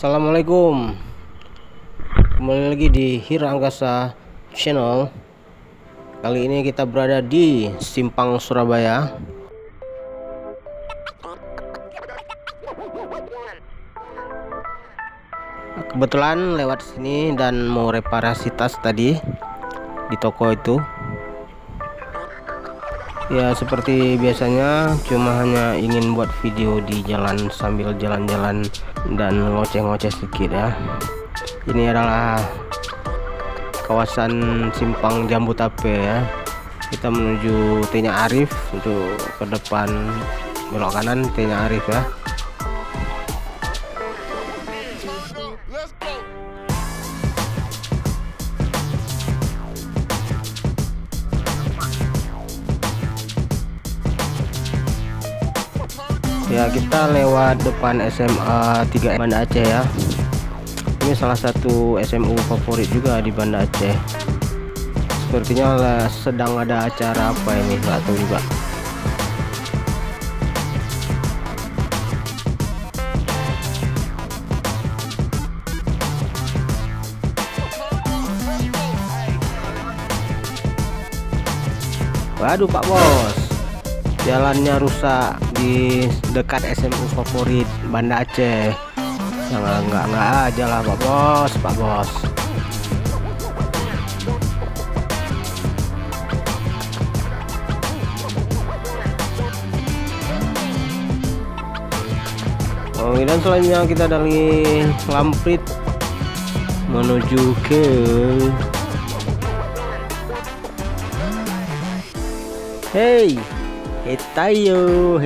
Assalamualaikum, kembali lagi di Hira Angkasa Channel. Kali ini kita berada di Simpang Surabaya. Kebetulan lewat sini dan mau reparasi tas tadi di toko itu. Ya seperti biasanya, cuma hanya ingin buat video di jalan sambil jalan-jalan dan ngoceh-ngoceh sedikit ya. Ini adalah kawasan Simpang Jambutape ya. Kita menuju T-nya Arif, untuk ke depan belok kanan T-nya Arif ya. Ya kita lewat depan SMA 3 Banda Aceh ya. Ini salah satu SMU favorit juga di Banda Aceh. Sepertinya sedang ada acara apa ini, nggak tahu juga. Waduh Pak Bos, jalannya rusak di dekat SMU favorit Banda Aceh. Nggak aja lah Pak Bos, Pak Bos. Dan selanjutnya kita dari Lamprit menuju ke Hetayo.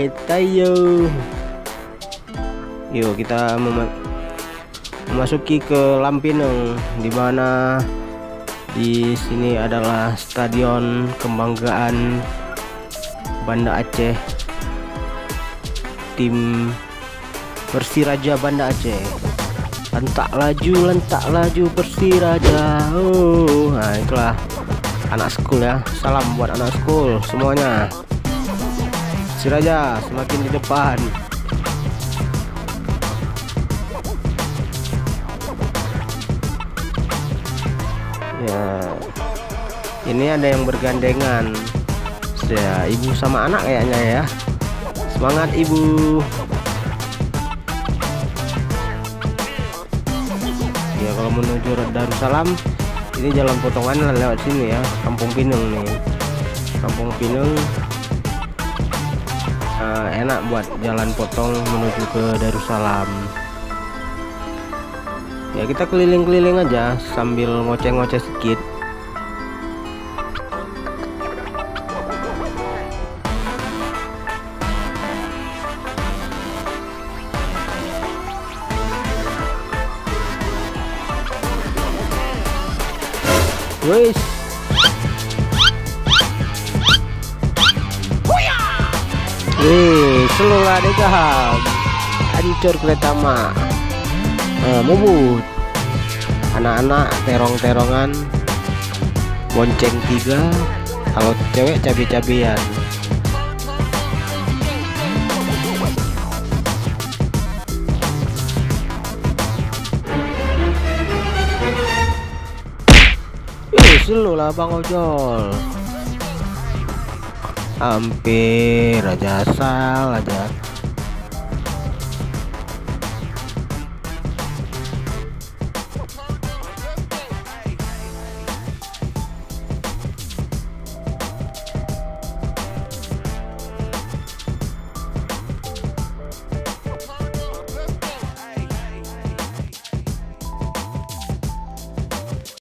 Yuk kita memasuki ke Lampineng, di mana di sini adalah Stadion Kebanggaan Banda Aceh, tim Persiraja Banda Aceh. Lentak laju Persiraja. Nah itulah anak school ya. Salam buat anak school semuanya. Persiraja semakin di depan. Ya, ini ada yang bergandengan. Ya, ibu sama anak kayaknya ya. Semangat ibu. Ya kalau menuju Darussalam, ini jalan potongan lewat sini ya, Kampung Pineng nih. Kampung Pineng enak buat jalan potong menuju ke Darussalam. Ya kita keliling-keliling aja sambil ngoceh-ngoceh sedikit. Wis. Selulah degaham. Hancur kereta mak. Mubut. Anak-anak terong-terongan. Bonceng 3. Kalau cewek cabe-cabean. Selulah Bang Ojol. Hampir aja asal aja.